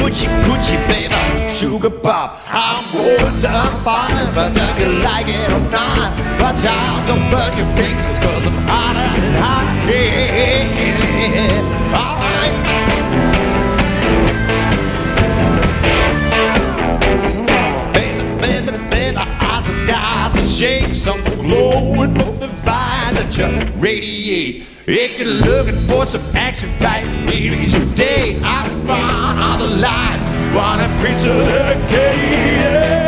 Gucci, Gucci, baby, sugar pop. I'm going down fine, but do you like it or not? Watch out, don't burn your fingers, cause I'm hotter and hot. Yeah, alright. Baby, I just got to shake some glowing from the fire that you radiate. If you're looking for some action, right, here's your date. I found on the line, want a piece of the cake.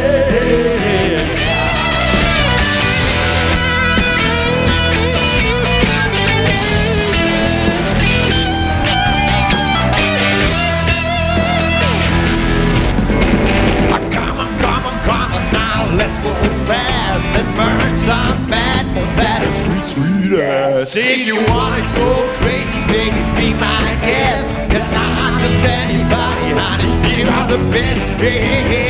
Come on, now let's go fast and burn some bad for that sweet, sweet ass. If you wanna go crazy, baby, be my guest. 'Cause I'm just anybody, honey, you are the best. Hey, hey, hey.